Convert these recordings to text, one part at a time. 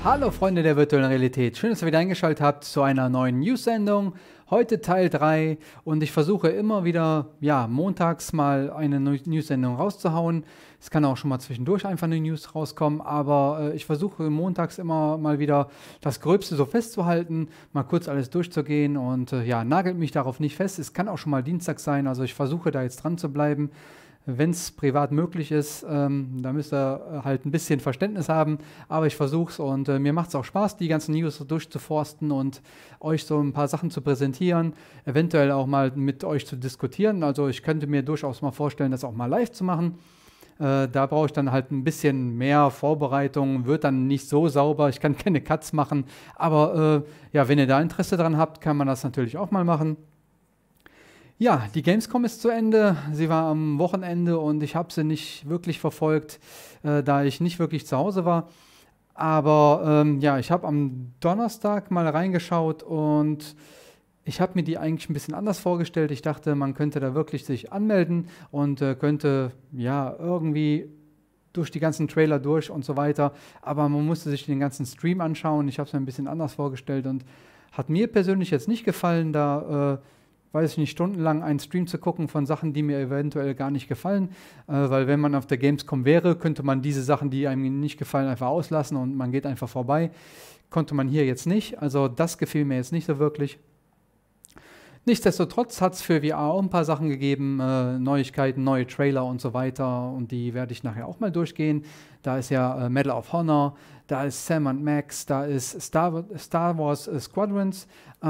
Hallo Freunde der virtuellen Realität, schön, dass ihr wieder eingeschaltet habt zu einer neuen News-Sendung. Heute Teil 3 und ich versuche immer wieder, ja, montags mal eine News-Sendung rauszuhauen. Es kann auch schon mal zwischendurch einfach eine News rauskommen, aber ich versuche montags immer mal wieder das Gröbste so festzuhalten, mal kurz alles durchzugehen und ja, nagelt mich darauf nicht fest. Es kann auch schon mal Dienstag sein, also ich versuche da jetzt dran zu bleiben. Wenn es privat möglich ist, da müsst ihr halt ein bisschen Verständnis haben, aber ich versuche es und mir macht es auch Spaß, die ganzen News so durchzuforsten und euch so ein paar Sachen zu präsentieren, eventuell auch mal mit euch zu diskutieren. Also ich könnte mir durchaus mal vorstellen, das auch mal live zu machen. Da brauche ich dann halt ein bisschen mehr Vorbereitung, wird dann nicht so sauber, ich kann keine Cuts machen, aber ja, wenn ihr da Interesse dran habt, kann man das natürlich auch mal machen. Ja, die Gamescom ist zu Ende. Sie war am Wochenende und ich habe sie nicht wirklich verfolgt, da ich nicht wirklich zu Hause war. Aber ja, ich habe am Donnerstag mal reingeschaut und ich habe mir die eigentlich ein bisschen anders vorgestellt. Ich dachte, man könnte da wirklich sich anmelden und könnte ja irgendwie durch die ganzen Trailer durch und so weiter. Aber man musste sich den ganzen Stream anschauen. Ich habe es mir ein bisschen anders vorgestellt und hat mir persönlich jetzt nicht gefallen, da weiß ich nicht, stundenlang einen Stream zu gucken von Sachen, die mir eventuell gar nicht gefallen, weil wenn man auf der Gamescom wäre, könnte man diese Sachen, die einem nicht gefallen, einfach auslassen und man geht einfach vorbei. Konnte man hier jetzt nicht, also das gefiel mir jetzt nicht so wirklich. Nichtsdestotrotz hat es für VR auch ein paar Sachen gegeben, Neuigkeiten, neue Trailer und so weiter und die werde ich nachher auch mal durchgehen. Da ist ja Medal of Honor, da ist Sam & Max, da ist Star Wars Squadrons,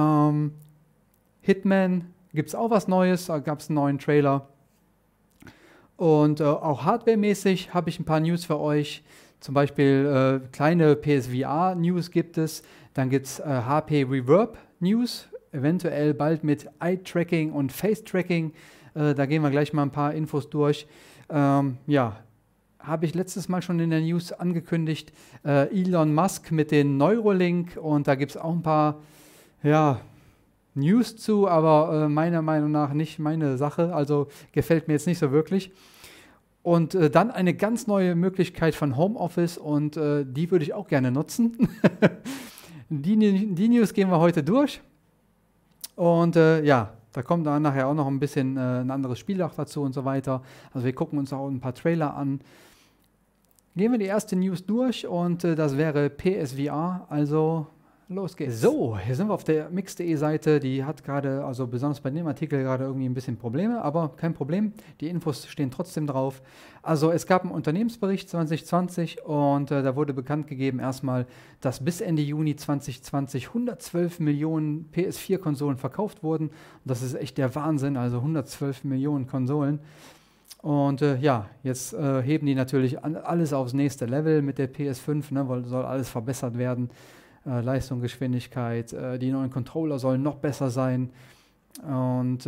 Hitman gibt es auch was Neues, da gab es einen neuen Trailer. Und auch hardwaremäßig habe ich ein paar News für euch. Zum Beispiel kleine PSVR-News gibt es. Dann gibt es HP Reverb News, eventuell bald mit Eye-Tracking und Face-Tracking. Da gehen wir gleich mal ein paar Infos durch. Ja, habe ich letztes Mal schon in der News angekündigt. Elon Musk mit den Neuralink und da gibt es auch ein paar, ja, News zu, aber meiner Meinung nach nicht meine Sache, also gefällt mir jetzt nicht so wirklich. Und dann eine ganz neue Möglichkeit von Homeoffice und die würde ich auch gerne nutzen. Die News gehen wir heute durch und ja, da kommt dann nachher auch noch ein bisschen ein anderes Spiel auch dazu und so weiter. Also wir gucken uns auch ein paar Trailer an. Gehen wir die erste News durch und das wäre PSVR, also los geht's. So, hier sind wir auf der mix.de Seite. Die hat gerade, also besonders bei dem Artikel gerade irgendwie ein bisschen Probleme, aber kein Problem. Die Infos stehen trotzdem drauf. Also es gab einen Unternehmensbericht 2020 und da wurde bekannt gegeben erstmal, dass bis Ende Juni 2020 112 Millionen PS4-Konsolen verkauft wurden. Und das ist echt der Wahnsinn, also 112 Millionen Konsolen. Und ja, jetzt heben die natürlich alles aufs nächste Level mit der PS5, ne, weil soll alles verbessert werden. Leistung, Geschwindigkeit, die neuen Controller sollen noch besser sein und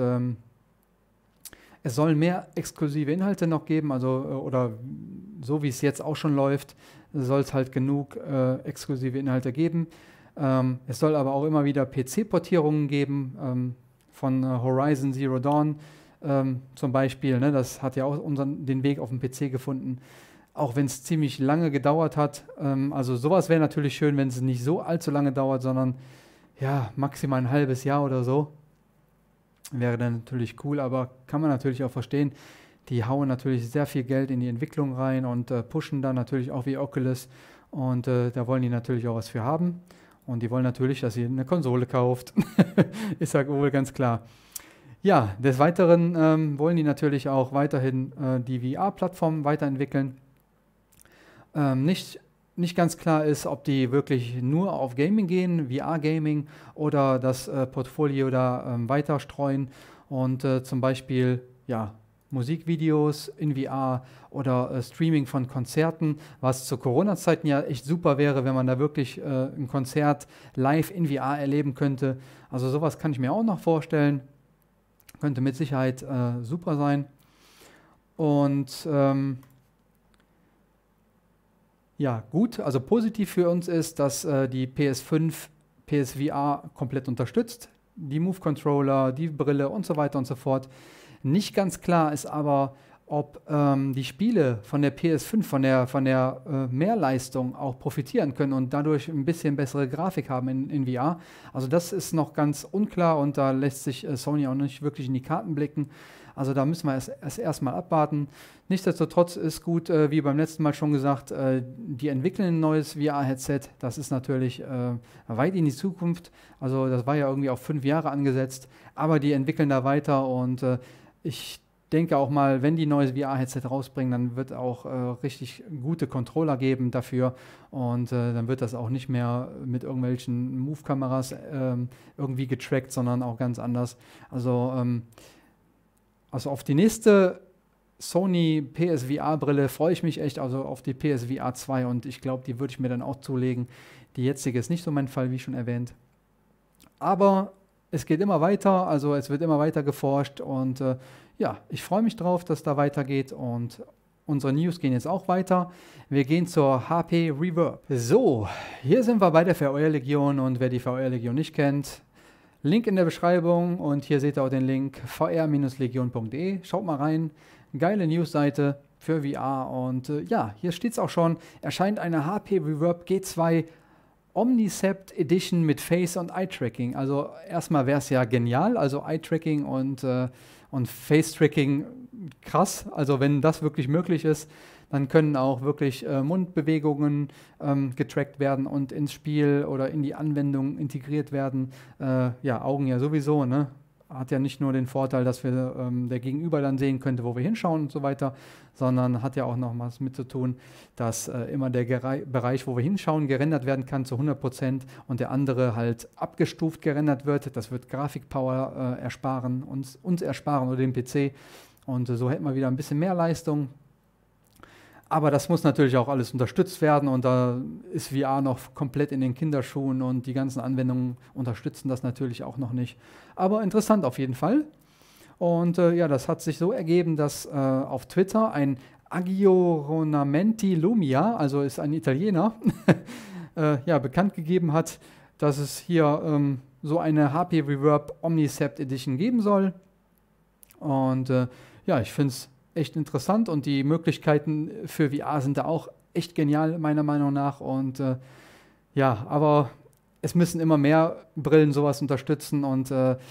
es sollen mehr exklusive Inhalte noch geben, also oder so wie es jetzt auch schon läuft, soll es halt genug exklusive Inhalte geben. Es soll aber auch immer wieder PC-Portierungen geben von Horizon Zero Dawn zum Beispiel, ne, das hat ja auch den Weg auf den PC gefunden. Auch wenn es ziemlich lange gedauert hat. Also sowas wäre natürlich schön, wenn es nicht so allzu lange dauert, sondern ja, maximal ein halbes Jahr oder so. Wäre dann natürlich cool, aber kann man natürlich auch verstehen. Die hauen natürlich sehr viel Geld in die Entwicklung rein und pushen da natürlich auch wie Oculus. Und da wollen die natürlich auch was für haben. Und die wollen natürlich, dass ihr eine Konsole kauft. Ist ja wohl ganz klar. Ja, des Weiteren wollen die natürlich auch weiterhin die VR-Plattform weiterentwickeln. Nicht ganz klar ist, ob die wirklich nur auf Gaming gehen, VR-Gaming, oder das Portfolio da weiter streuen und zum Beispiel ja, Musikvideos in VR oder Streaming von Konzerten, was zu Corona-Zeiten ja echt super wäre, wenn man da wirklich ein Konzert live in VR erleben könnte. Also sowas kann ich mir auch noch vorstellen. Könnte mit Sicherheit super sein. Und ja, gut, also positiv für uns ist, dass die PS5 PSVR komplett unterstützt. Die Move-Controller, die Brille und so weiter und so fort. Nicht ganz klar ist aber, ob die Spiele von der PS5, von der Mehrleistung auch profitieren können und dadurch ein bisschen bessere Grafik haben in VR. Also das ist noch ganz unklar und da lässt sich Sony auch nicht wirklich in die Karten blicken. Also da müssen wir erstmal abwarten. Nichtsdestotrotz ist gut, wie beim letzten Mal schon gesagt, die entwickeln ein neues VR-Headset. Das ist natürlich weit in die Zukunft. Also das war ja irgendwie auf 5 Jahre angesetzt, aber die entwickeln da weiter und ich denke auch mal, wenn die ein neues VR-Headset rausbringen, dann wird auch richtig gute Controller geben dafür und dann wird das auch nicht mehr mit irgendwelchen Move-Kameras irgendwie getrackt, sondern auch ganz anders. Also auf die nächste Sony PSVR-Brille freue ich mich echt, also auf die PSVR 2 und ich glaube, die würde ich mir dann auch zulegen. Die jetzige ist nicht so mein Fall, wie schon erwähnt. Aber es geht immer weiter, also es wird immer weiter geforscht und ja, ich freue mich drauf, dass da weitergeht und unsere News gehen jetzt auch weiter. Wir gehen zur HP Reverb. So, hier sind wir bei der VR-Legion und wer die VR-Legion nicht kennt, Link in der Beschreibung und hier seht ihr auch den Link vr-legion.de. Schaut mal rein, geile Newsseite für VR und ja, hier steht es auch schon, erscheint eine HP Reverb G2 Omnicept Edition mit Face- und Eye-Tracking. Also erstmal wäre es ja genial, also Eye-Tracking und Face-Tracking krass. Also wenn das wirklich möglich ist, dann können auch wirklich Mundbewegungen getrackt werden und ins Spiel oder in die Anwendung integriert werden. Ja, Augen ja sowieso, ne? Hat ja nicht nur den Vorteil, dass wir der Gegenüber dann sehen könnte, wo wir hinschauen und so weiter, sondern hat ja auch noch was mit zu tun, dass immer der Bereich, wo wir hinschauen, gerendert werden kann zu 100% und der andere halt abgestuft gerendert wird. Das wird Grafikpower ersparen, uns ersparen oder dem PC und so hätten wir wieder ein bisschen mehr Leistung. Aber das muss natürlich auch alles unterstützt werden und da ist VR noch komplett in den Kinderschuhen und die ganzen Anwendungen unterstützen das natürlich auch noch nicht. Aber interessant auf jeden Fall. Und ja, das hat sich so ergeben, dass auf Twitter ein Aggiornamenti Lumia, also ist ein Italiener, ja, bekannt gegeben hat, dass es hier so eine HP Reverb Omnicept Edition geben soll. Und ja, ich finde es echt interessant und die Möglichkeiten für VR sind da auch echt genial, meiner Meinung nach. Und ja, aber es müssen immer mehr Brillen sowas unterstützen und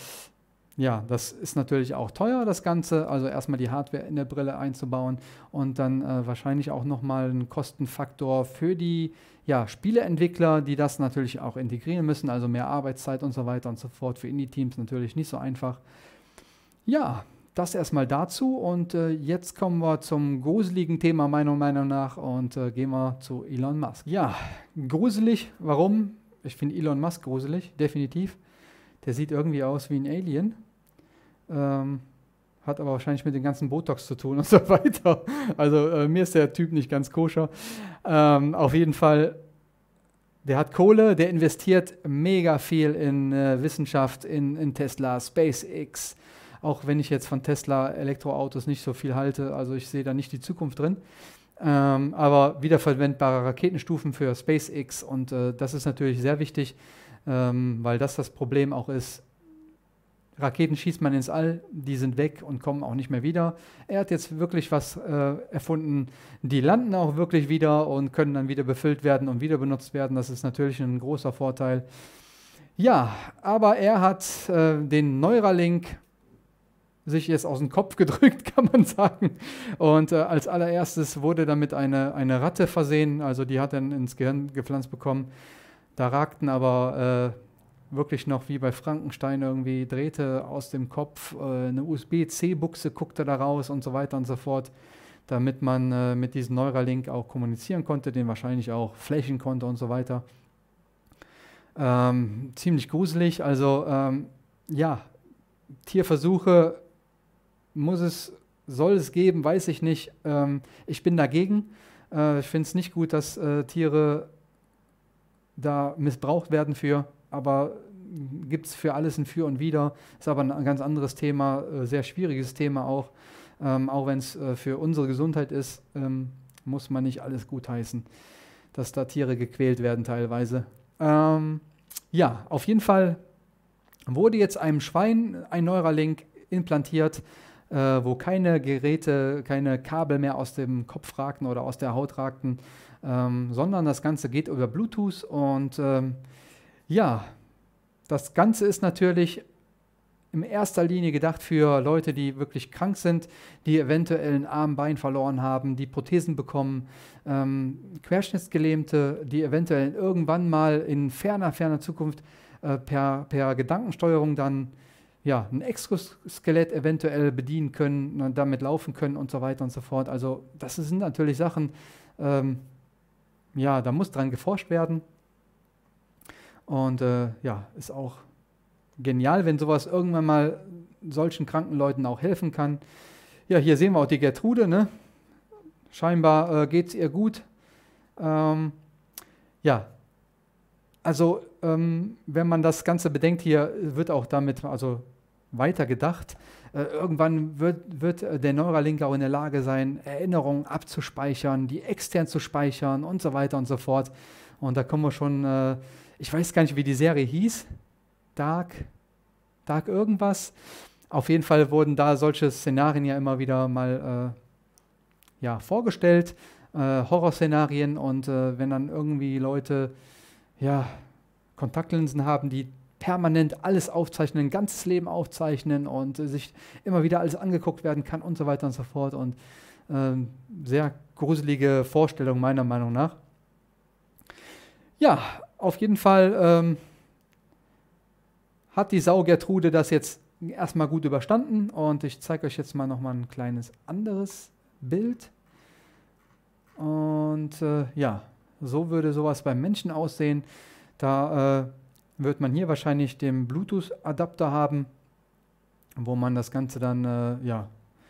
ja, das ist natürlich auch teuer, das Ganze. Also erstmal die Hardware in der Brille einzubauen und dann wahrscheinlich auch nochmal ein Kostenfaktor für die ja, Spieleentwickler, die das natürlich auch integrieren müssen, also mehr Arbeitszeit und so weiter und so fort. Für Indie-Teams natürlich nicht so einfach. Ja, das erstmal dazu und jetzt kommen wir zum gruseligen Thema meiner Meinung nach und gehen wir zu Elon Musk. Ja, gruselig, warum? Ich finde Elon Musk gruselig, definitiv. Der sieht irgendwie aus wie ein Alien, hat aber wahrscheinlich mit dem ganzen Botox zu tun und so weiter. Also mir ist der Typ nicht ganz koscher. Auf jeden Fall, der hat Kohle, der investiert mega viel in Wissenschaft, in Tesla, SpaceX. Auch wenn ich jetzt von Tesla Elektroautos nicht so viel halte, also ich sehe da nicht die Zukunft drin. Aber wiederverwendbare Raketenstufen für SpaceX und das ist natürlich sehr wichtig, weil das Problem auch ist. Raketen schießt man ins All, die sind weg und kommen auch nicht mehr wieder. Er hat jetzt wirklich was erfunden, die landen auch wirklich wieder und können dann wieder befüllt werden und wieder benutzt werden. Das ist natürlich ein großer Vorteil. Ja, aber er hat den Neuralink sich jetzt aus dem Kopf gedrückt, kann man sagen. Und als allererstes wurde damit eine Ratte versehen, also die hat dann ins Gehirn gepflanzt bekommen. Da ragten aber wirklich noch wie bei Frankenstein irgendwie Drähte aus dem Kopf, eine USB-C-Buchse guckte da raus und so weiter und so fort, damit man mit diesem Neuralink auch kommunizieren konnte, den wahrscheinlich auch flächen konnte und so weiter. Ziemlich gruselig, also ja, Tierversuche soll es geben, weiß ich nicht. Ich bin dagegen. Ich finde es nicht gut, dass Tiere da missbraucht werden für, aber gibt es für alles ein Für und Wider. Ist aber ein ganz anderes Thema, sehr schwieriges Thema auch. Auch wenn es für unsere Gesundheit ist, muss man nicht alles gutheißen, dass da Tiere gequält werden teilweise. Ja, auf jeden Fall wurde jetzt einem Schwein ein Neuralink implantiert. wo keine Geräte, keine Kabel mehr aus dem Kopf ragten oder aus der Haut ragten, sondern das Ganze geht über Bluetooth und ja, das Ganze ist natürlich in erster Linie gedacht für Leute, die wirklich krank sind, die eventuell einen Arm, Bein verloren haben, die Prothesen bekommen, Querschnittsgelähmte, die eventuell irgendwann mal in ferner Zukunft per Gedankensteuerung dann ja, ein Exoskelett eventuell bedienen können, und damit laufen können und so weiter und so fort. Also das sind natürlich Sachen, ja, da muss dran geforscht werden. Und ja, ist auch genial, wenn sowas irgendwann mal solchen kranken Leuten auch helfen kann. Ja, hier sehen wir auch die Gertrude, ne? Scheinbar geht es ihr gut. Ja, also wenn man das Ganze bedenkt, hier wird auch damit also weitergedacht. Irgendwann wird der Neuralink auch in der Lage sein, Erinnerungen abzuspeichern, die extern zu speichern und so weiter und so fort. Und da kommen wir schon, ich weiß gar nicht, wie die Serie hieß. Dark irgendwas. Auf jeden Fall wurden da solche Szenarien ja immer wieder mal ja, vorgestellt, Horrorszenarien, und wenn dann irgendwie Leute ja, Kontaktlinsen haben, die permanent alles aufzeichnen, ein ganzes Leben aufzeichnen und sich immer wieder alles angeguckt werden kann und so weiter und so fort, und sehr gruselige Vorstellung meiner Meinung nach. Ja, auf jeden Fall hat die Sau Gertrude das jetzt erstmal gut überstanden, und ich zeige euch jetzt mal nochmal ein kleines anderes Bild. Und ja, so würde sowas beim Menschen aussehen. Da wird man hier wahrscheinlich den Bluetooth-Adapter haben, wo man das Ganze dann ja,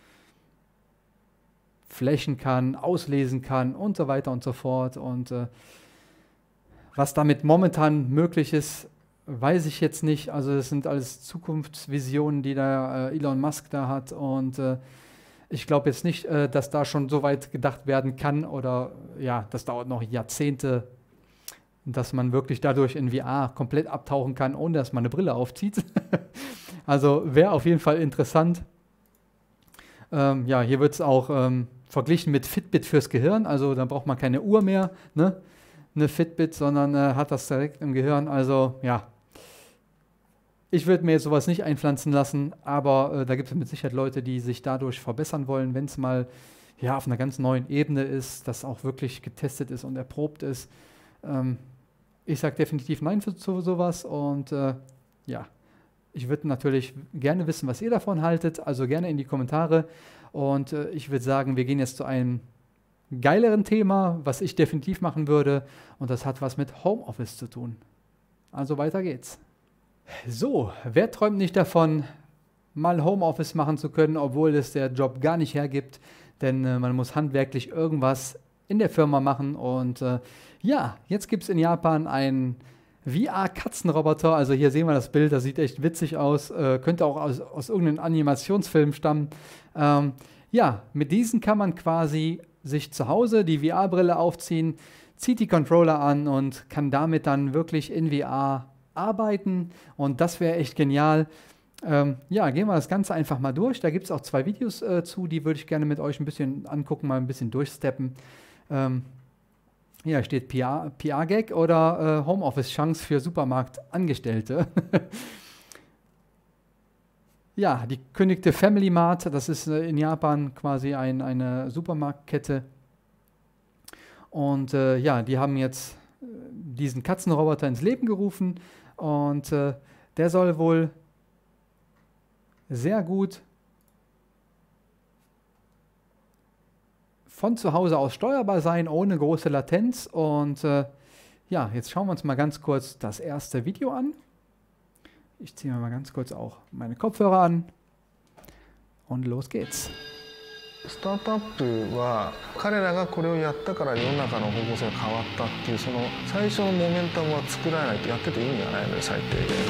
flächen kann, auslesen kann und so weiter und so fort. Und was damit momentan möglich ist, weiß ich jetzt nicht. Also das sind alles Zukunftsvisionen, die da Elon Musk da hat, und ich glaube jetzt nicht, dass da schon so weit gedacht werden kann, oder ja, das dauert noch Jahrzehnte, dass man wirklich dadurch in VR komplett abtauchen kann, ohne dass man eine Brille aufzieht. Also wäre auf jeden Fall interessant. Ja, hier wird es auch verglichen mit Fitbit fürs Gehirn, also da braucht man keine Uhr mehr, ne? Eine Fitbit, sondern hat das direkt im Gehirn. Also ja, ich würde mir jetzt sowas nicht einpflanzen lassen, aber da gibt es mit Sicherheit Leute, die sich dadurch verbessern wollen, wenn es mal ja, auf einer ganz neuen Ebene ist, das auch wirklich getestet ist und erprobt ist. Ich sage definitiv Nein zu sowas, und ja, ich würde natürlich gerne wissen, was ihr davon haltet, also gerne in die Kommentare, und ich würde sagen, wir gehen jetzt zu einem geileren Thema, was ich definitiv machen würde, und das hat was mit Homeoffice zu tun. Also weiter geht's. So, wer träumt nicht davon, mal Homeoffice machen zu können, obwohl es der Job gar nicht hergibt, denn man muss handwerklich irgendwas in der Firma machen, und ja, jetzt gibt es in Japan einen VR-Katzenroboter, also hier sehen wir das Bild, das sieht echt witzig aus, könnte auch aus irgendeinem Animationsfilm stammen. Ja, mit diesen kann man quasi sich zu Hause die VR-Brille aufziehen, zieht die Controller an und kann damit dann wirklich in VR arbeiten, und das wäre echt genial. Ja, gehen wir das Ganze einfach mal durch. Da gibt es auch 2 Videos zu, die würde ich gerne mit euch ein bisschen angucken, mal ein bisschen durchsteppen. Hier steht PR-Gag oder Homeoffice-Chance für Supermarktangestellte. Ja, die kündigte Family Mart, das ist in Japan quasi eine Supermarktkette. Und ja, die haben jetzt diesen Katzenroboter ins Leben gerufen, und der soll wohl sehr gut von zu Hause aus steuerbar sein, ohne große Latenz. Und ja, jetzt schauen wir uns mal ganz kurz das erste Video an. Ich ziehe mir mal ganz kurz auch meine Kopfhörer an, und los geht's. スタートアップは彼らがこれをやったから世の中の方向性が変わったっていうその最初のモメンタムは作らないとやってて意味がないので最低で。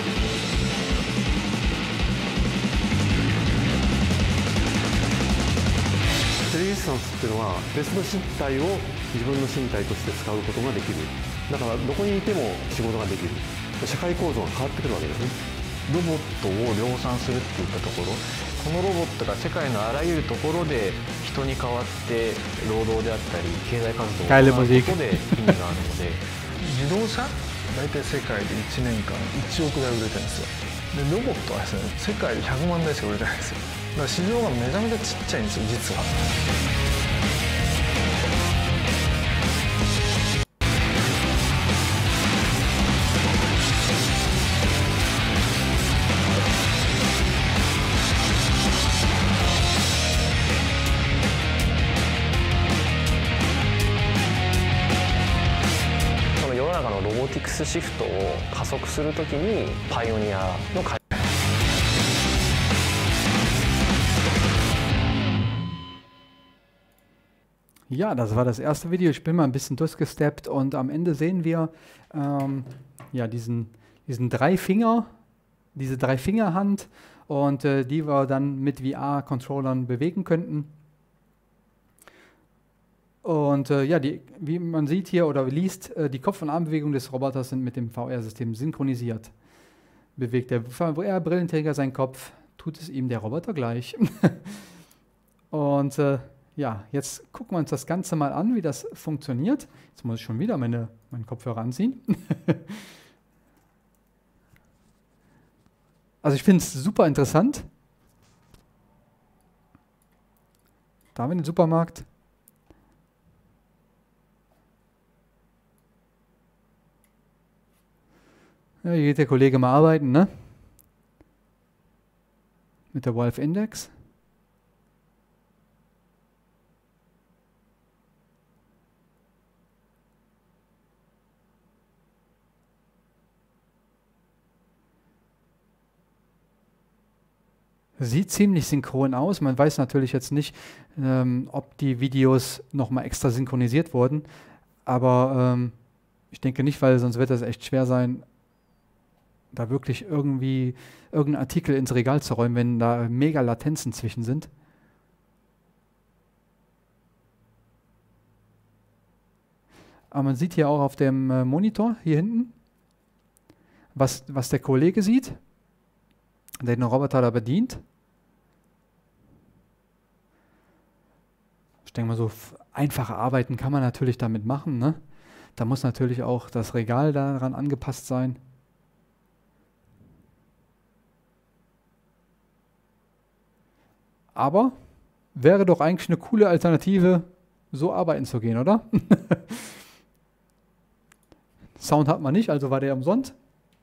テレジスタンスっていうのは別の身体を自分の身体として使うことができる。だからどこにいても仕事ができる。社会構造が変わってくるわけですね。 ロボットを量産するっていったところ、このロボットが世界のあらゆるところで人に代わって労働であったり経済活動を行うことで意味があるので自動車大体世界で1年間1億台売れてるんですよ。でロボットはですね世界で100万台しか売れてないんですよ。だから市場がめちゃめちゃちっちゃいんですよ実は。ロボティクスシフトを加速するときにパイオニアの開発。 Ja, das war das erste Video. Ich bin mal ein bisschen durchgesteppt und am Ende sehen wir ja, diesen Dreifinger, diese Dreifingerhand und die wir dann mit VR-Controllern bewegen könnten. Und ja, wie man sieht hier oder liest, die Kopf- und Armbewegungen des Roboters sind mit dem VR-System synchronisiert. Bewegt der VR-Brillenträger seinen Kopf, tut es ihm der Roboter gleich. Und ja, jetzt gucken wir uns das Ganze mal an, wie das funktioniert. Jetzt muss ich schon wieder meinen Kopfhörer anziehen. Also ich finde es super interessant. Da haben wir den Supermarkt. Ja, hier geht der Kollege mal arbeiten, ne? Mit der Valve Index. Sieht ziemlich synchron aus. Man weiß natürlich jetzt nicht, ob die Videos nochmal extra synchronisiert wurden. Aber ich denke nicht, weil sonst wird das echt schwer sein, da wirklich irgendwie irgendeinen Artikel ins Regal zu räumen, wenn da mega Latenzen zwischen sind. Aber man sieht hier auch auf dem Monitor, hier hinten, was der Kollege sieht, der den Roboter da bedient. Ich denke mal, so einfache Arbeiten kann man natürlich damit machen, ne? Da muss natürlich auch das Regal daran angepasst sein. Aber wäre doch eigentlich eine coole Alternative, so arbeiten zu gehen, oder? Sound hat man nicht, also war der umsonst.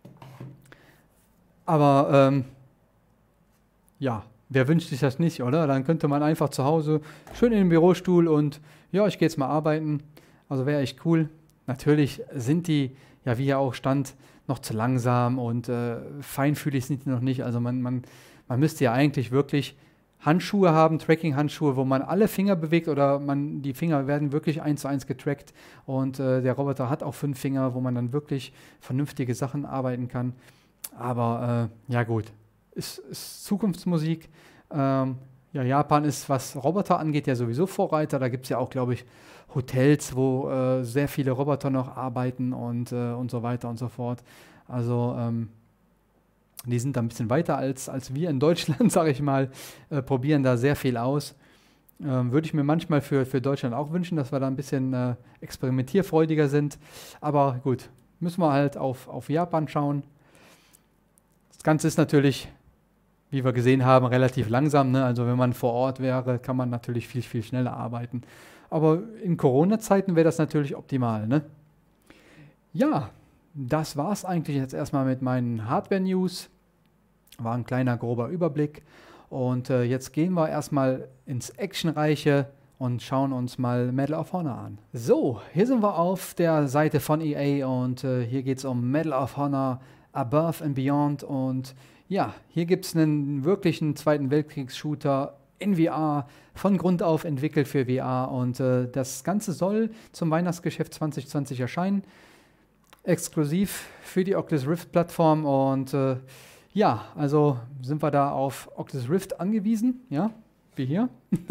Aber ja, wer wünscht sich das nicht, oder? Dann könnte man einfach zu Hause schön in den Bürostuhl und ja, ich gehe jetzt mal arbeiten. Also wäre echt cool. Natürlich sind die, ja wie ja auch stand, noch zu langsam und feinfühlig sind die noch nicht. Also man müsste ja eigentlich wirklich Handschuhe haben, Tracking-Handschuhe, wo man alle Finger bewegt oder die Finger werden wirklich 1:1 getrackt und der Roboter hat auch 5 Finger, wo man dann wirklich vernünftige Sachen arbeiten kann. Aber ja gut, ist Zukunftsmusik. Ja, Japan ist, was Roboter angeht, ja sowieso Vorreiter. Da gibt es ja auch, glaube ich, Hotels, wo sehr viele Roboter noch arbeiten und so weiter und so fort. Also die sind da ein bisschen weiter als wir in Deutschland, sage ich mal, probieren da sehr viel aus. Würde ich mir manchmal für Deutschland auch wünschen, dass wir da ein bisschen experimentierfreudiger sind. Aber gut, müssen wir halt auf Japan schauen. Das Ganze ist natürlich, wie wir gesehen haben, relativ langsam, ne? Also wenn man vor Ort wäre, kann man natürlich viel, viel schneller arbeiten. Aber in Corona-Zeiten wäre das natürlich optimal, ne? Ja, das war es eigentlich jetzt erstmal mit meinen Hardware-News. War ein kleiner, grober Überblick. Und jetzt gehen wir erstmal ins Actionreiche und schauen uns mal Medal of Honor an. So, hier sind wir auf der Seite von EA und hier geht es um Medal of Honor Above and Beyond. Und ja, hier gibt es einen wirklichen Zweiten Weltkriegs-Shooter in VR, von Grund auf entwickelt für VR. Und das Ganze soll zum Weihnachtsgeschäft 2020 erscheinen. Exklusiv für die Oculus Rift-Plattform und ja, also sind wir da auf Oculus Rift angewiesen, ja, wie hier.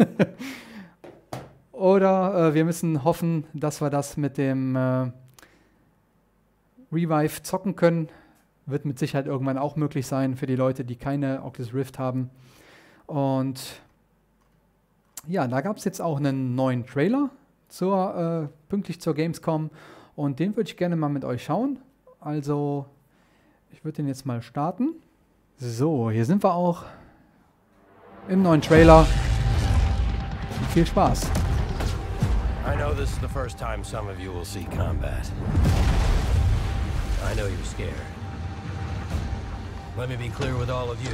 Oder wir müssen hoffen, dass wir das mit dem Revive zocken können. wird mit Sicherheit irgendwann auch möglich sein für die Leute, die keine Oculus Rift haben. Und ja, da gab es jetzt auch einen neuen Trailer pünktlich zur Gamescom und den würde ich gerne mal mit euch schauen. Also, ich würde den jetzt mal starten. So, hier sind wir auch im neuen Trailer. Viel Spaß. I know this is the first time some of you will see combat. I know you're scared. Let me be clear with all of you.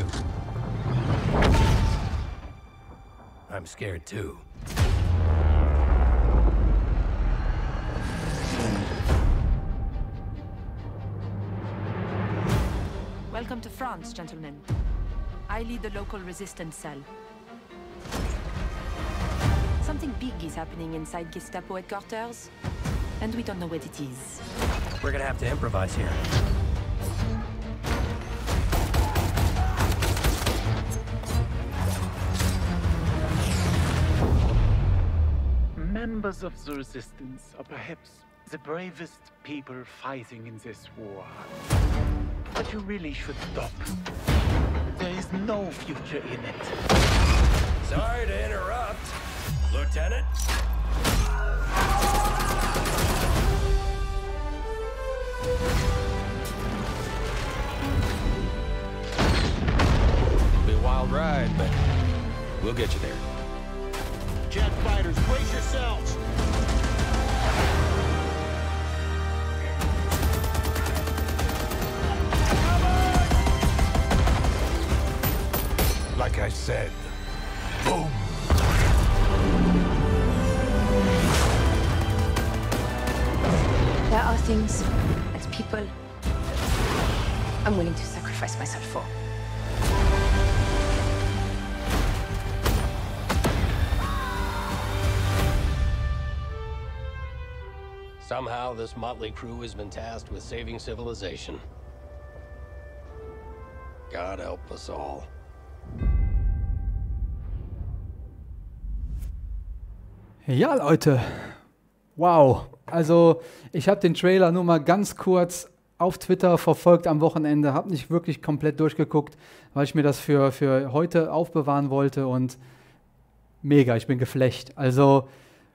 I'm scared too. Welcome to France, gentlemen. I lead the local resistance cell. Something big is happening inside Gestapo headquarters, and we don't know what it is. We're gonna have to improvise here. Members of the Resistance are perhaps the bravest people fighting in this war. But you really should stop. There is no future in it. Sorry to interrupt, Lieutenant. It'll be a wild ride, but we'll get you there. Jet fighters, brace yourselves! Like I said, boom! There are things as people I'm willing to sacrifice myself for. Somehow this motley crew has been tasked with saving civilization. God help us all. Ja, Leute. Wow. Also, ich habe den Trailer nur mal ganz kurz auf Twitter verfolgt am Wochenende, habe nicht wirklich komplett durchgeguckt, weil ich mir das für heute aufbewahren wollte und mega, ich bin geflecht. Also,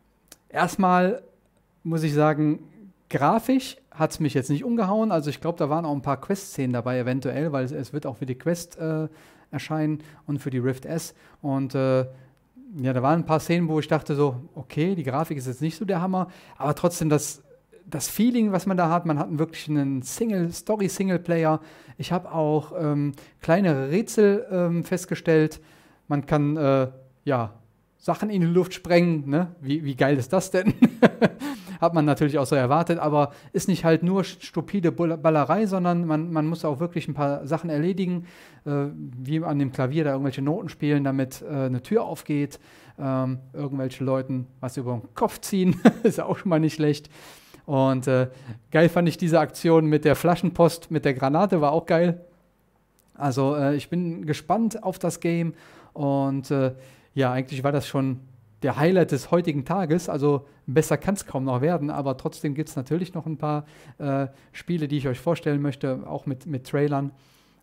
erstmal muss ich sagen, grafisch hat es mich jetzt nicht umgehauen. Also ich glaube, da waren auch ein paar Quest-Szenen dabei eventuell, weil es wird auch für die Quest erscheinen und für die Rift S. Und ja, da waren ein paar Szenen, wo ich dachte so, okay, die Grafik ist jetzt nicht so der Hammer, aber trotzdem das Feeling, was man da hat, man hat wirklich einen Story-Singleplayer. Ich habe auch kleinere Rätsel festgestellt. Man kann, ja, Sachen in die Luft sprengen, ne? Wie geil ist das denn? Hat man natürlich auch so erwartet, aber ist nicht halt nur stupide Ballerei, sondern man muss auch wirklich ein paar Sachen erledigen, wie an dem Klavier da irgendwelche Noten spielen, damit eine Tür aufgeht, irgendwelche Leuten was über den Kopf ziehen, ist auch schon mal nicht schlecht. Und geil fand ich diese Aktion mit der Flaschenpost, mit der Granate, war auch geil. Also ich bin gespannt auf das Game und ja, eigentlich war das schon der Highlight des heutigen Tages, also besser kann es kaum noch werden, aber trotzdem gibt es natürlich noch ein paar Spiele, die ich euch vorstellen möchte, auch mit Trailern,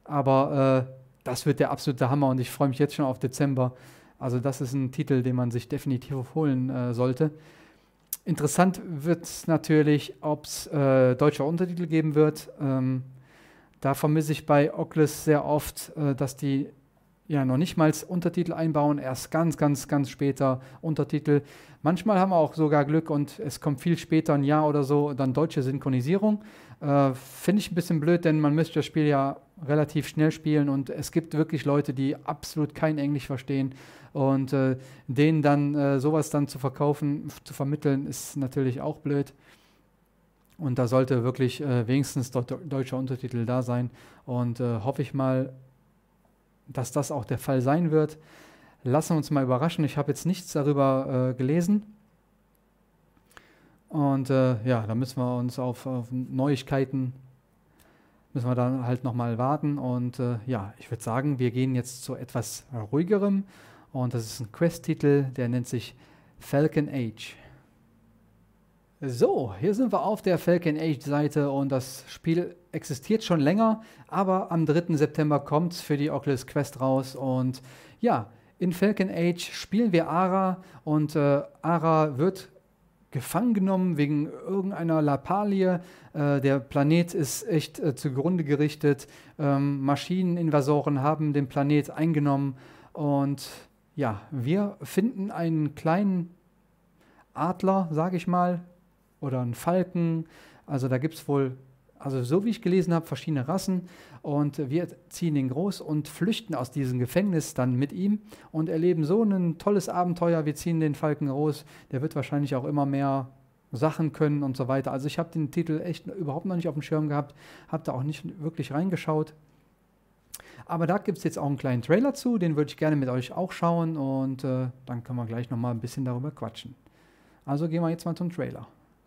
aber das wird der absolute Hammer und ich freue mich jetzt schon auf Dezember. Also das ist ein Titel, den man sich definitiv holen sollte. Interessant wird es natürlich, ob es deutsche Untertitel geben wird. Da vermisse ich bei Oculus sehr oft, dass die ja noch nicht mal Untertitel einbauen, erst ganz später Untertitel. Manchmal haben wir auch sogar Glück und es kommt viel später, ein Jahr oder so, dann deutsche Synchronisierung. Finde ich ein bisschen blöd, denn man müsste das Spiel ja relativ schnell spielen und es gibt wirklich Leute, die absolut kein Englisch verstehen und denen dann sowas dann zu vermitteln, ist natürlich auch blöd. Und da sollte wirklich wenigstens deutscher Untertitel da sein und hoffe ich mal, dass das auch der Fall sein wird. Lassen wir uns mal überraschen. Ich habe jetzt nichts darüber gelesen. Und ja, da müssen wir uns auf Neuigkeiten, müssen wir dann halt nochmal warten. Und ja, ich würde sagen, wir gehen jetzt zu etwas ruhigerem. Und das ist ein Quest-Titel, der nennt sich Falcon Age. So, hier sind wir auf der Falcon Age Seite und das Spiel existiert schon länger, aber am 3. September kommt es für die Oculus Quest raus. Und ja, in Falcon Age spielen wir Ara und Ara wird gefangen genommen wegen irgendeiner Lappalie. Der Planet ist echt zugrunde gerichtet. Maschineninvasoren haben den Planet eingenommen und ja, wir finden einen kleinen Adler, sage ich mal, oder einen Falken. Also da gibt es wohl, also so wie ich gelesen habe, verschiedene Rassen und wir ziehen ihn groß und flüchten aus diesem Gefängnis dann mit ihm und erleben so ein tolles Abenteuer. Wir ziehen den Falken groß, der wird wahrscheinlich auch immer mehr Sachen können und so weiter. Also ich habe den Titel echt überhaupt noch nicht auf dem Schirm gehabt, habe da auch nicht wirklich reingeschaut. Aber da gibt es jetzt auch einen kleinen Trailer zu, den würde ich gerne mit euch auch schauen und dann können wir gleich nochmal ein bisschen darüber quatschen. Also gehen wir jetzt mal zum Trailer.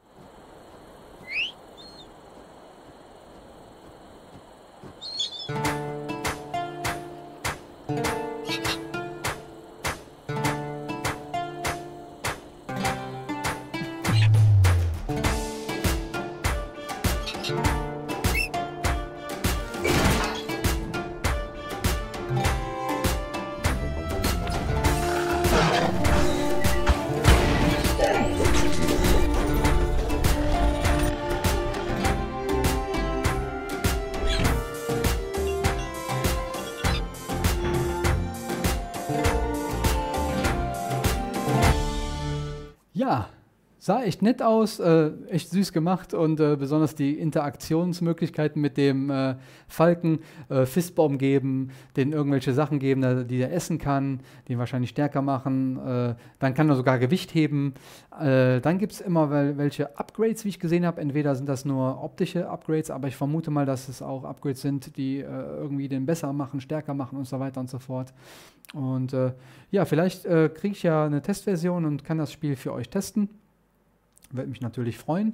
Ja, sah echt nett aus, echt süß gemacht und besonders die Interaktionsmöglichkeiten mit dem Falken, Fistbomb geben, den irgendwelche Sachen geben, die er essen kann, die ihn wahrscheinlich stärker machen, dann kann er sogar Gewicht heben. Dann gibt es immer welche Upgrades, wie ich gesehen habe, entweder sind das nur optische Upgrades, aber ich vermute mal, dass es auch Upgrades sind, die irgendwie den besser machen, stärker machen und so weiter und so fort. Und ja, vielleicht kriege ich ja eine Testversion und kann das Spiel für euch testen. Würde mich natürlich freuen.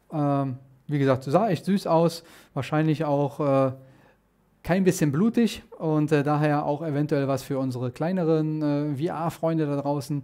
Wie gesagt, sah echt süß aus. Wahrscheinlich auch kein bisschen blutig und daher auch eventuell was für unsere kleineren VR-Freunde da draußen.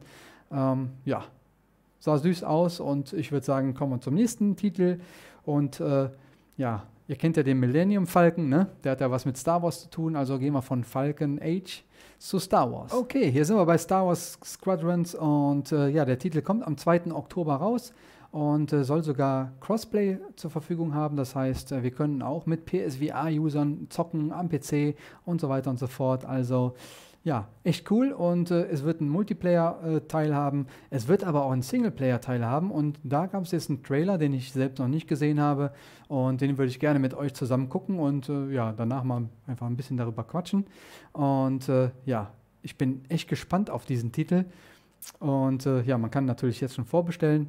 Ja, sah süß aus und ich würde sagen, kommen wir zum nächsten Titel. Und ja, ihr kennt ja den Millennium Falcon, ne? Der hat ja was mit Star Wars zu tun, also gehen wir von Falcon Age zu Star Wars. Okay, hier sind wir bei Star Wars Squadrons und ja, der Titel kommt am 2. Oktober raus und soll sogar Crossplay zur Verfügung haben. Das heißt, wir können auch mit PSVR-Usern zocken am PC und so weiter und so fort. Also ja, echt cool und es wird einen Multiplayer-Teil haben. Es wird aber auch einen Singleplayer-Teil haben und da gab es jetzt einen Trailer, den ich selbst noch nicht gesehen habe und den würde ich gerne mit euch zusammen gucken und ja, danach mal einfach ein bisschen darüber quatschen. Und ja, ich bin echt gespannt auf diesen Titel und ja, man kann natürlich jetzt schon vorbestellen.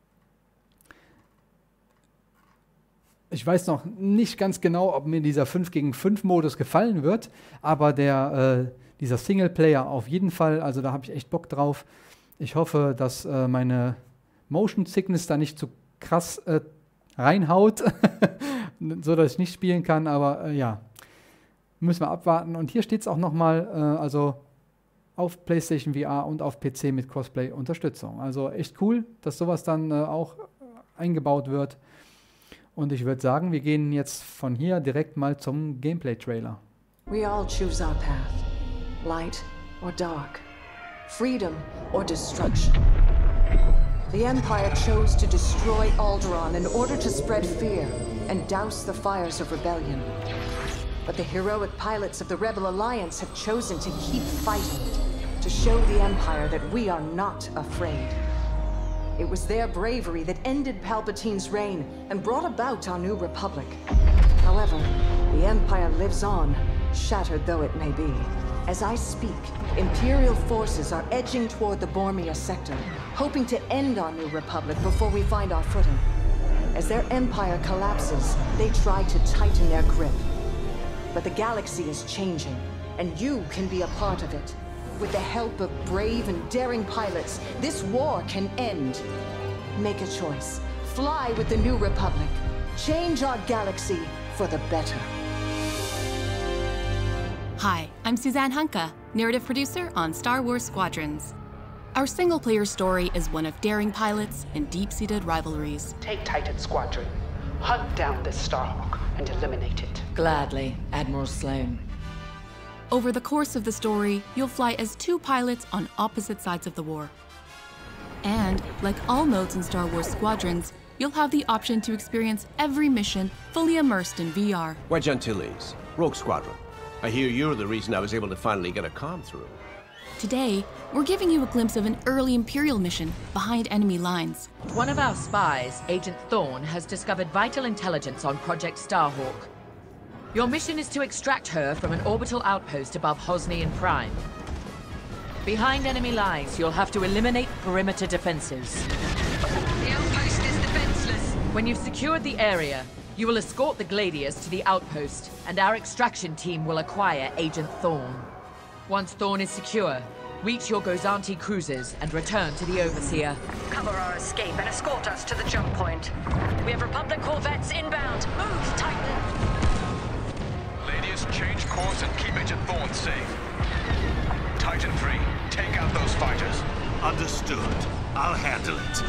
Ich weiß noch nicht ganz genau, ob mir dieser 5 gegen 5 Modus gefallen wird, aber dieser Singleplayer auf jeden Fall, also da habe ich echt Bock drauf. Ich hoffe, dass meine Motion Sickness da nicht zu krass reinhaut, so dass ich nicht spielen kann, aber ja, müssen wir abwarten. Und hier steht es auch nochmal, also auf PlayStation VR und auf PC mit Crossplay-Unterstützung. Also echt cool, dass sowas dann auch eingebaut wird. Und ich würde sagen, wir gehen jetzt von hier direkt mal zum Gameplay-Trailer. We all choose our path. Light or dark. Freedom or destruction. The Empire chose to destroy Alderaan in order to spread fear and douse the fires of rebellion. But the heroic pilots of the Rebel Alliance have chosen to keep fighting, to show the Empire that we are not afraid. It was their bravery that ended Palpatine's reign and brought about our new republic. However, the Empire lives on, shattered though it may be. As I speak, Imperial forces are edging toward the Bormia sector, hoping to end our new republic before we find our footing. As their empire collapses, they try to tighten their grip. But the galaxy is changing, and you can be a part of it. With the help of brave and daring pilots, this war can end. Make a choice. Fly with the New Republic. Change our galaxy for the better. Hi, I'm Suzanne Hunka, narrative producer on Star Wars Squadrons. Our single-player story is one of daring pilots and deep-seated rivalries. Take Titan Squadron. Hunt down this Starhawk and eliminate it. Gladly, Admiral Sloan. Over the course of the story, you'll fly as 2 pilots on opposite sides of the war. And, like all modes in Star Wars Squadrons, you'll have the option to experience every mission fully immersed in VR. Wedge Antilles, Rogue Squadron. I hear you're the reason I was able to finally get a comm through. Today, we're giving you a glimpse of an early Imperial mission behind enemy lines. One of our spies, Agent Thorne, has discovered vital intelligence on Project Starhawk. Your mission is to extract her from an orbital outpost above Hosnian Prime. Behind enemy lines, you'll have to eliminate perimeter defenses. The outpost is defenseless. When you've secured the area, you will escort the Gladius to the outpost, and our extraction team will acquire Agent Thorne. Once Thorne is secure, reach your Gozanti cruisers and return to the Overseer. Cover our escape and escort us to the jump point. We have Republic corvettes inbound. Move, Titan! Gladius, change course and keep Agent Thorne safe. Titan 3, take out those fighters. Understood. I'll handle it.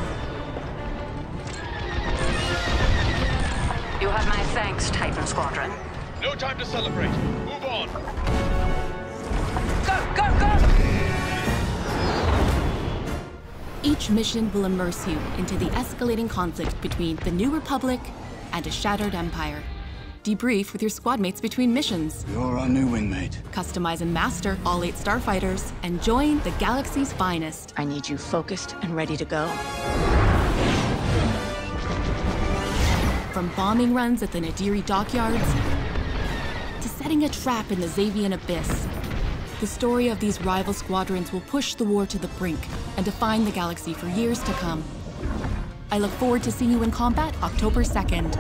You have my thanks, Titan Squadron. No time to celebrate. Move on. Go, go, go! Each mission will immerse you into the escalating conflict between the New Republic and a shattered empire. Debrief with your squad mates between missions. You're our new wingmate. Customize and master all 8 starfighters and join the galaxy's finest. I need you focused and ready to go. From bombing runs at the Nadiri dockyards to setting a trap in the Xavian Abyss, the story of these rival squadrons will push the war to the brink and define the galaxy for years to come. I look forward to seeing you in combat October 2nd.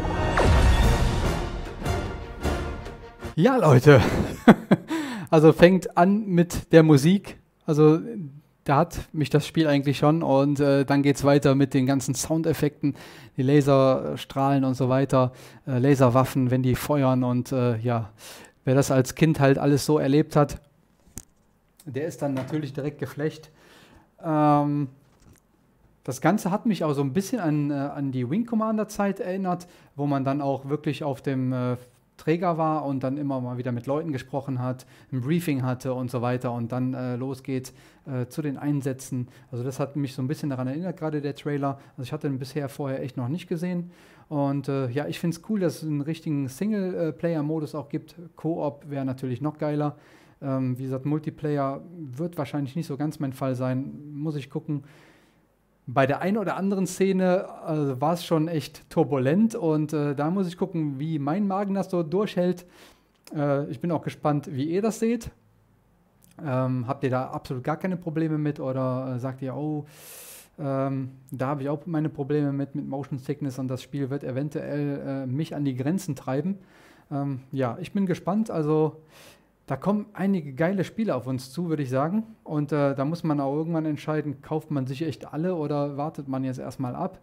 Ja, Leute. Also fängt an mit der Musik. Also da hat mich das Spiel eigentlich schon. Und dann geht es weiter mit den ganzen Soundeffekten, die Laserstrahlen und so weiter, Laserwaffen, wenn die feuern. Und ja, wer das als Kind halt alles so erlebt hat, der ist dann natürlich direkt geflecht. Das Ganze hat mich auch so ein bisschen an die Wing Commander Zeit erinnert, wo man dann auch wirklich auf dem Träger war und dann immer mal wieder mit Leuten gesprochen hat, ein Briefing hatte und so weiter und dann los geht's zu den Einsätzen. Also das hat mich so ein bisschen daran erinnert, gerade der Trailer. Also ich hatte den bisher vorher echt noch nicht gesehen. Und ja, ich finde es cool, dass es einen richtigen Singleplayer-Modus auch gibt. Koop wäre natürlich noch geiler. Wie gesagt, Multiplayer wird wahrscheinlich nicht so ganz mein Fall sein. Muss ich gucken. Bei der einen oder anderen Szene war es schon echt turbulent und da muss ich gucken, wie mein Magen das so durchhält. Ich bin auch gespannt, wie ihr das seht. Habt ihr da absolut gar keine Probleme mit oder sagt ihr, oh, da habe ich auch meine Probleme mit Motion Sickness und das Spiel wird eventuell mich an die Grenzen treiben. Ja, ich bin gespannt. Also da kommen einige geile Spiele auf uns zu, würde ich sagen. Und da muss man auch irgendwann entscheiden, kauft man sich echt alle oder wartet man jetzt erstmal ab.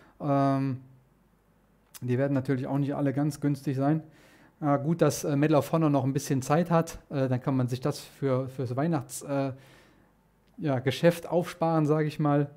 Die werden natürlich auch nicht alle ganz günstig sein. Gut, dass Medal of Honor noch ein bisschen Zeit hat. Dann kann man sich das fürs Weihnachtsgeschäft aufsparen, sage ich mal.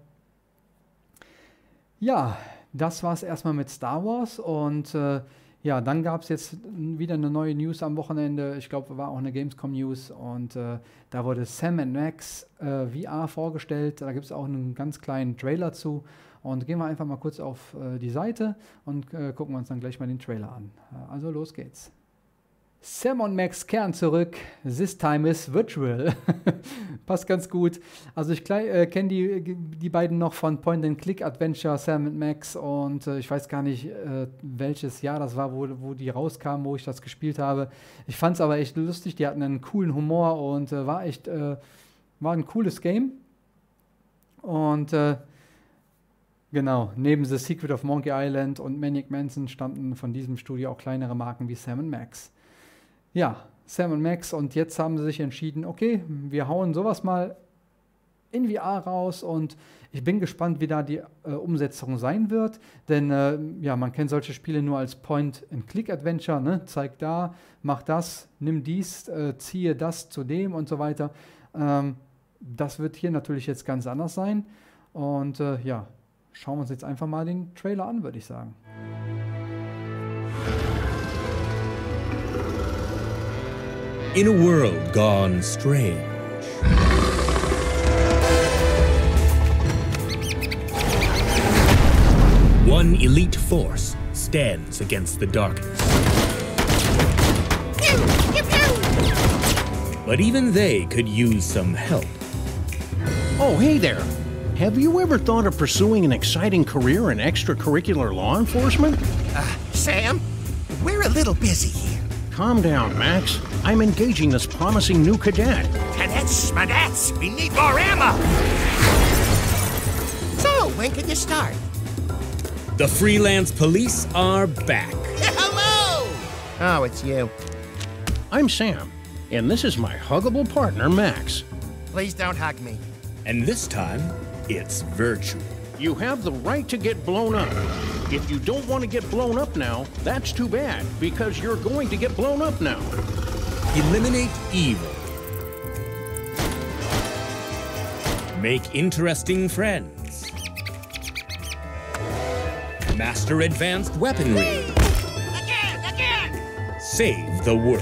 Ja, das war es erstmal mit Star Wars und ja, dann gab es jetzt wieder eine neue News am Wochenende. Ich glaube, war auch eine Gamescom-News und da wurde Sam & Max VR vorgestellt. Da gibt es auch einen ganz kleinen Trailer zu. Und gehen wir einfach mal kurz auf die Seite und gucken wir uns dann gleich mal den Trailer an. Also los geht's. Sam & Max kehren zurück. This time is virtual. Passt ganz gut. Also ich kenne die beiden noch von Point-and-Click-Adventure, Sam & Max. Und ich weiß gar nicht, welches Jahr das war, wo die rauskamen, wo ich das gespielt habe. Ich fand es aber echt lustig. Die hatten einen coolen Humor und war ein cooles Game. Und genau, neben The Secret of Monkey Island und Maniac Mansion stammten von diesem Studio auch kleinere Marken wie Sam & Max. Ja, Sam & Max und jetzt haben sie sich entschieden, okay, wir hauen sowas mal in VR raus und ich bin gespannt, wie da die Umsetzung sein wird, denn ja, man kennt solche Spiele nur als Point-and-Click-Adventure, ne? Zeig da, mach das, nimm dies, ziehe das zu dem und so weiter. Das wird hier natürlich jetzt ganz anders sein und ja, schauen wir uns jetzt einfach mal den Trailer an, würde ich sagen. In a world gone strange, one elite force stands against the darkness. But even they could use some help. Oh, hey there. Have you ever thought of pursuing an exciting career in extracurricular law enforcement? Sam, we're a little busy here. Calm down, Max. I'm engaging this promising new cadet. Cadets, schmadets, we need more ammo! So, when can you start? The freelance police are back. Hello! Oh, it's you. I'm Sam, and this is my huggable partner, Max. Please don't hug me. And this time, it's virtual. You have the right to get blown up. If you don't want to get blown up now, that's too bad, because you're going to get blown up now. Eliminate evil. Make interesting friends. Master advanced weaponry. Again! Save the world.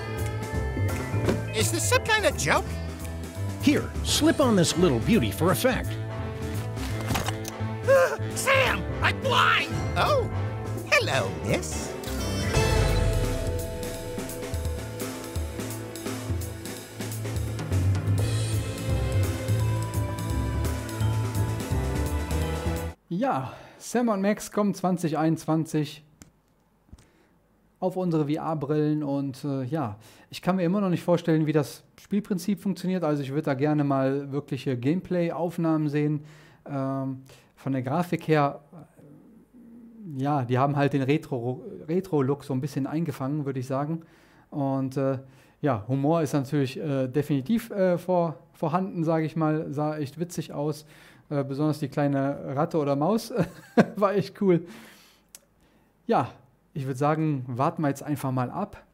Is this some kind of joke? Here, slip on this little beauty for effect. Sam, I'm blind! Oh, hello, miss. Ja, Sam und Max kommen 2021 auf unsere VR-Brillen und ja, ich kann mir immer noch nicht vorstellen, wie das Spielprinzip funktioniert. Also ich würde da gerne mal wirkliche Gameplay-Aufnahmen sehen. Von der Grafik her, ja, die haben halt den Retro-Look so ein bisschen eingefangen, würde ich sagen. Und ja, Humor ist natürlich definitiv vorhanden, sage ich mal. Sah echt witzig aus. Besonders die kleine Ratte oder Maus war echt cool. Ja, ich würde sagen, warten wir jetzt einfach mal ab,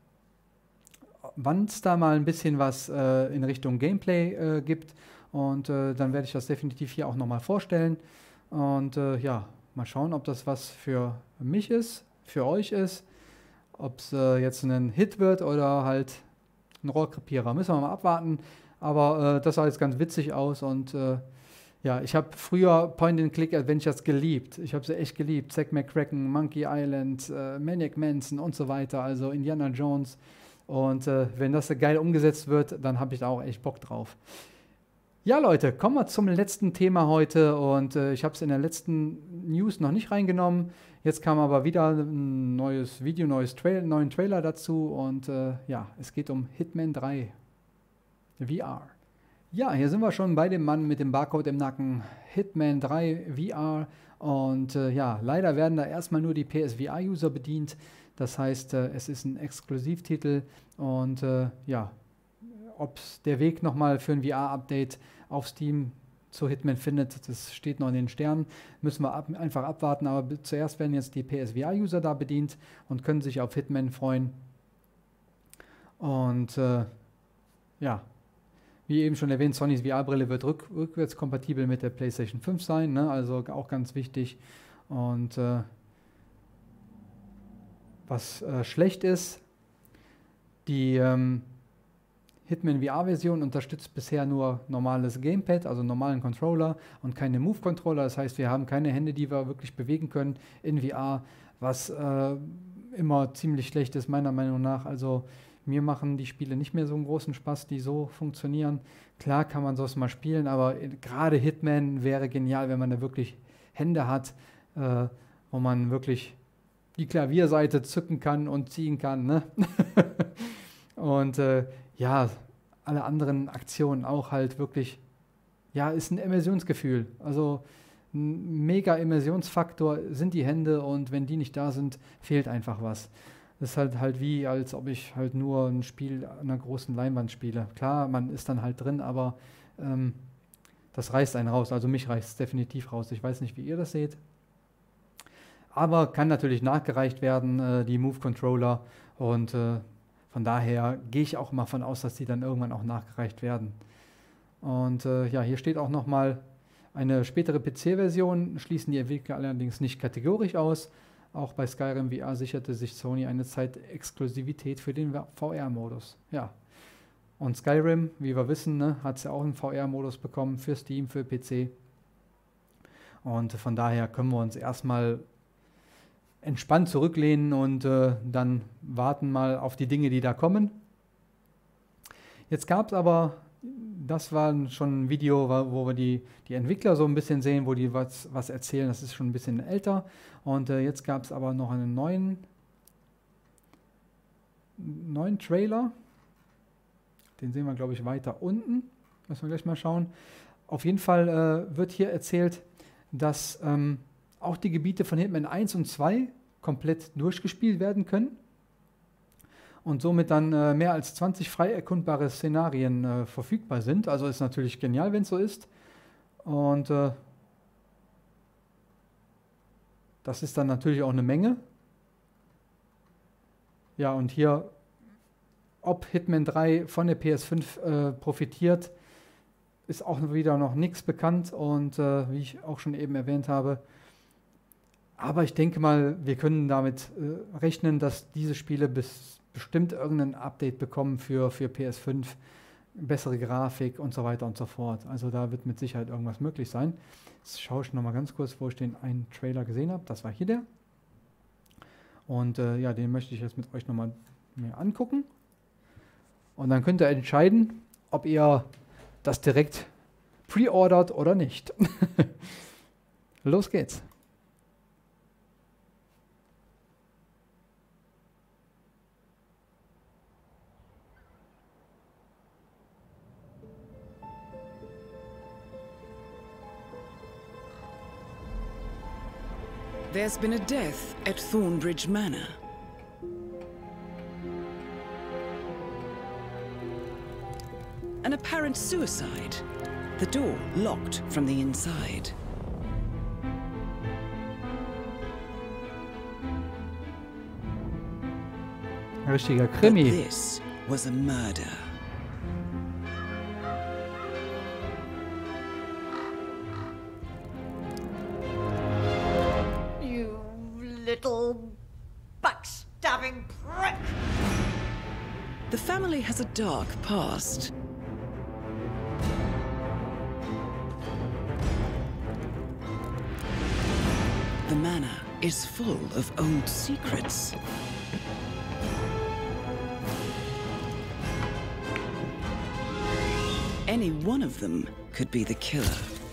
wann es da mal ein bisschen was in Richtung Gameplay gibt. Und dann werde ich das definitiv hier auch nochmal vorstellen. Und ja, mal schauen, ob das was für mich ist, für euch ist. Ob es jetzt ein Hit wird oder halt ein Rohrkrepierer. Müssen wir mal abwarten. Aber das sah jetzt ganz witzig aus und ja, ich habe früher Point-and-Click-Adventures geliebt. Ich habe sie echt geliebt. Zack McCracken, Monkey Island, Maniac Mansion und so weiter. Also Indiana Jones. Und wenn das geil umgesetzt wird, dann habe ich da auch echt Bock drauf. Ja, Leute, kommen wir zum letzten Thema heute. Und ich habe es in der letzten News noch nicht reingenommen. Jetzt kam aber wieder ein neues Video, neuen Trailer dazu. Und ja, es geht um Hitman 3 VR. Ja, hier sind wir schon bei dem Mann mit dem Barcode im Nacken, Hitman 3 VR und ja, leider werden da erstmal nur die PSVR-User bedient, das heißt, es ist ein Exklusivtitel und ja, ob der Weg nochmal für ein VR-Update auf Steam zu Hitman findet, das steht noch in den Sternen, müssen wir einfach abwarten, aber zuerst werden jetzt die PSVR-User da bedient und können sich auf Hitman freuen und ja, wie eben schon erwähnt, Sonys VR-Brille wird rückwärtskompatibel mit der PlayStation 5 sein, ne? Also auch ganz wichtig. Und was schlecht ist, die Hitman VR-Version unterstützt bisher nur normales Gamepad, also normalen Controller und keine Move-Controller. Das heißt, wir haben keine Hände, die wir wirklich bewegen können in VR, was immer ziemlich schlecht ist, meiner Meinung nach. Also mir machen die Spiele nicht mehr so einen großen Spaß, die so funktionieren. Klar kann man sowas mal spielen, aber gerade Hitman wäre genial, wenn man da wirklich Hände hat, wo man wirklich die Klavierseite zücken kann und ziehen kann. Ne? Und ja, alle anderen Aktionen auch halt wirklich, ja, ist ein Immersionsgefühl. Also ein mega Immersionsfaktor sind die Hände und wenn die nicht da sind, fehlt einfach was. Das ist halt wie, als ob ich halt nur ein Spiel an einer großen Leinwand spiele. Klar, man ist dann halt drin, aber das reißt einen raus. Also mich reißt es definitiv raus. Ich weiß nicht, wie ihr das seht. Aber kann natürlich nachgereicht werden, die Move-Controller. Und von daher gehe ich auch mal von aus, dass die dann irgendwann auch nachgereicht werden. Und ja, hier steht auch nochmal, eine spätere PC-Version schließen die Entwickler allerdings nicht kategorisch aus. Auch bei Skyrim VR sicherte sich Sony eine Zeit Exklusivität für den VR-Modus. Ja, Und Skyrim, wie wir wissen, ne, hat es ja auch einen VR-Modus bekommen für Steam, für PC. Und von daher können wir uns erstmal entspannt zurücklehnen und dann warten mal auf die Dinge, die da kommen. Jetzt gab es aber, das war schon ein Video, wo wir die Entwickler so ein bisschen sehen, wo die was erzählen. Das ist schon ein bisschen älter. Und jetzt gab es aber noch einen neuen Trailer. Den sehen wir, glaube ich, weiter unten. Müssen wir gleich mal schauen. Auf jeden Fall wird hier erzählt, dass auch die Gebiete von Hitman 1 und 2 komplett durchgespielt werden können und somit dann mehr als 20 frei erkundbare Szenarien verfügbar sind. Also ist natürlich genial, wenn es so ist. Und das ist dann natürlich auch eine Menge. Ja, und hier, ob Hitman 3 von der PS5 profitiert, ist auch wieder noch nichts bekannt und wie ich auch schon eben erwähnt habe. Aber ich denke mal, wir können damit rechnen, dass diese Spiele bestimmt irgendein Update bekommen für PS5, bessere Grafik und so weiter und so fort. Also da wird mit Sicherheit irgendwas möglich sein. Jetzt schaue ich nochmal ganz kurz, wo ich den einen Trailer gesehen habe. Das war hier der. Und ja, den möchte ich jetzt mit euch nochmal mir angucken. Und dann könnt ihr entscheiden, ob ihr das direkt pre-ordert oder nicht. Los geht's. There's been a death at Thornbridge Manor. An apparent suicide. The door locked from the inside. Richtiger Krimi. But this was a murder. You little backstabbing prick! The family has a dark past. The manor is full of old secrets. Any one of them could be the killer.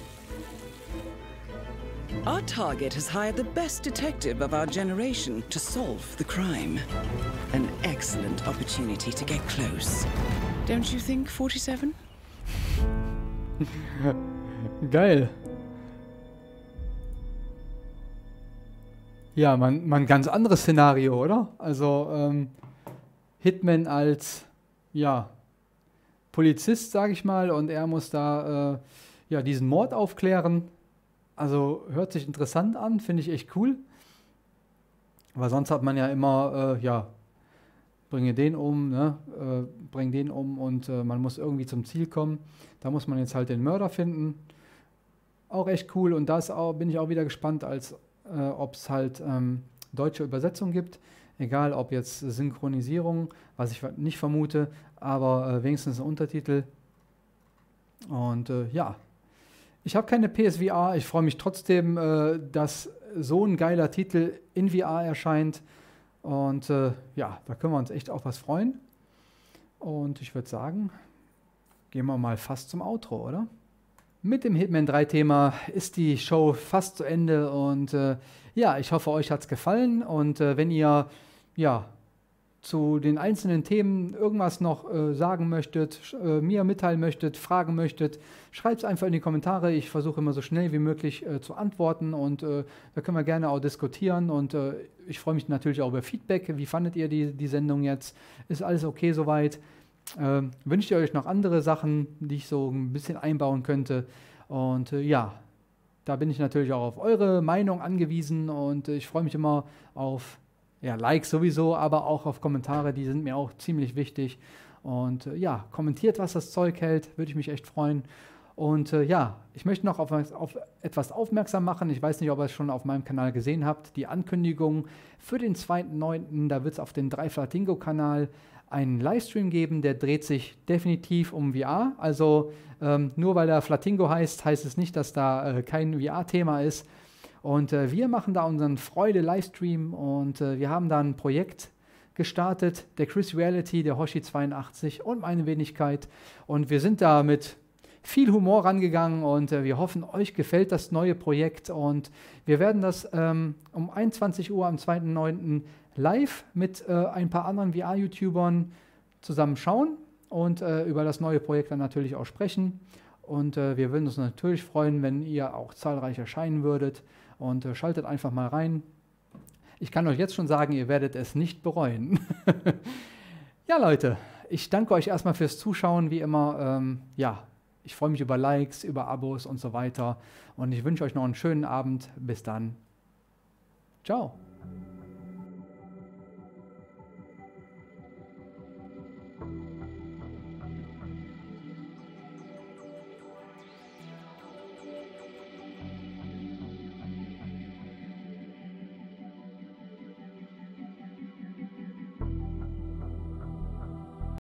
Our target has hired the best detective of our generation to solve the crime. An excellent opportunity to get close. Don't you think, 47? Geil. Ja, man ein ganz anderes Szenario, oder? Also Hitman als, ja, Polizist, sage ich mal, und er muss da ja, diesen Mord aufklären. Also hört sich interessant an, finde ich echt cool. Weil sonst hat man ja immer, ja, bringe den um, ne? Bring den um und man muss irgendwie zum Ziel kommen. Da muss man jetzt halt den Mörder finden. Auch echt cool und bin ich auch wieder gespannt, ob es halt deutsche Übersetzung gibt. Egal, ob jetzt Synchronisierung, was ich nicht vermute, aber wenigstens Untertitel. Und ja, ich habe keine PSVR. Ich freue mich trotzdem, dass so ein geiler Titel in VR erscheint. Und ja, da können wir uns echt auf was freuen. Und ich würde sagen, gehen wir mal fast zum Outro, oder? Mit dem Hitman 3 Thema ist die Show fast zu Ende und ja, ich hoffe, euch hat es gefallen und wenn ihr ja zu den einzelnen Themen irgendwas noch sagen möchtet, mir mitteilen möchtet, fragen möchtet, schreibt es einfach in die Kommentare. Ich versuche immer so schnell wie möglich zu antworten und da können wir gerne auch diskutieren und ich freue mich natürlich auch über Feedback. Wie fandet ihr die Sendung jetzt? Ist alles okay soweit? Wünscht ihr euch noch andere Sachen, die ich so ein bisschen einbauen könnte? Und ja, da bin ich natürlich auch auf eure Meinung angewiesen und ich freue mich immer auf ja, Likes sowieso, aber auch auf Kommentare, die sind mir auch ziemlich wichtig. Und ja, kommentiert, was das Zeug hält, würde ich mich echt freuen. Und ja, ich möchte noch auf etwas aufmerksam machen. Ich weiß nicht, ob ihr es schon auf meinem Kanal gesehen habt. Die Ankündigung für den 2.9., da wird es auf dem 3Flatingo-Kanal einen Livestream geben, der dreht sich definitiv um VR. Also nur weil er Flatingo heißt, heißt es nicht, dass da kein VR-Thema ist. Und wir machen da unseren Freude-Livestream und wir haben da ein Projekt gestartet, der Chris Reality, der Hoshi82 und meine Wenigkeit. Und wir sind da mit viel Humor rangegangen und wir hoffen, euch gefällt das neue Projekt. Und wir werden das um 21 Uhr am 2.9. live mit ein paar anderen VR-YouTubern zusammen schauen und über das neue Projekt dann natürlich auch sprechen. Und wir würden uns natürlich freuen, wenn ihr auch zahlreich erscheinen würdet. Und schaltet einfach mal rein. Ich kann euch jetzt schon sagen, ihr werdet es nicht bereuen. Ja, Leute, ich danke euch erstmal fürs Zuschauen, wie immer. Ja, ich freue mich über Likes, über Abos und so weiter. Und ich wünsche euch noch einen schönen Abend. Bis dann. Ciao.